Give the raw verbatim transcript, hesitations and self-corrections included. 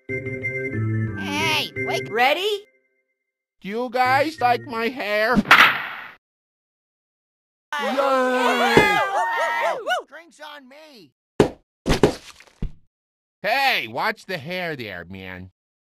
Hey, wait. Ready? Do you guys like my hair? Yay! Drinks on me. Hey, watch the hair there, man.